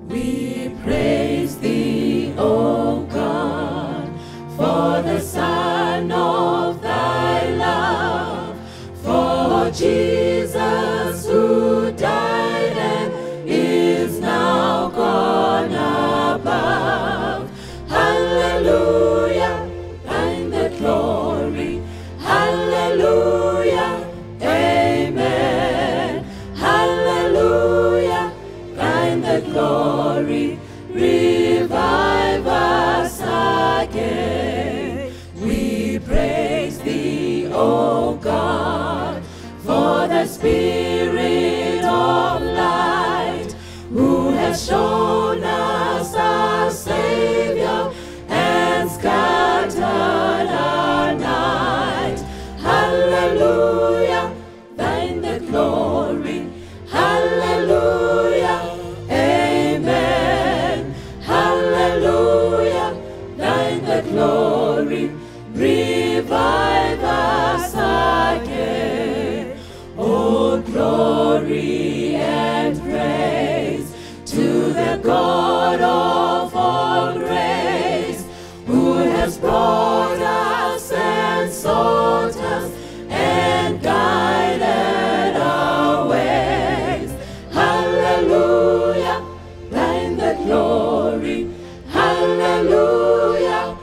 We praise thee, O God, for the Son of thy love, for Jesus who died and is now gone above. Hallelujah, thine the glory. Hallelujah, amen. Hallelujah, thine the glory. Revive us again. We praise thee, O God, for the Spirit of light, who has shown us our Savior and scattered our night. Hallelujah, thine the glory. Hallelujah, amen. Hallelujah, thine the glory. Revive us again. Oh, glory and praise to the God of all grace, who has brought us and sought us and guided our ways. Hallelujah, thine the glory. Hallelujah,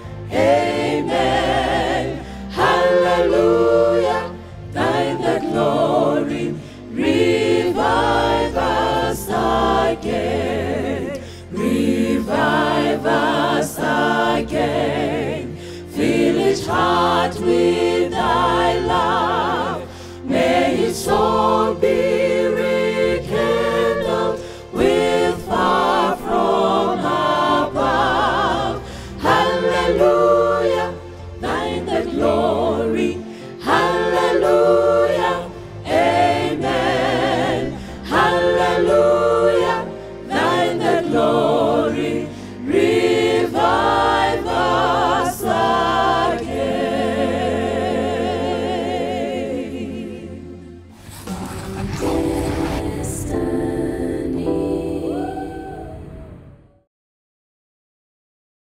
amen. Hallelujah, thine the glory. Revive us again. Revive us again. Fill each heart with thy love. May each soul be rekindled with fire from above. Hallelujah.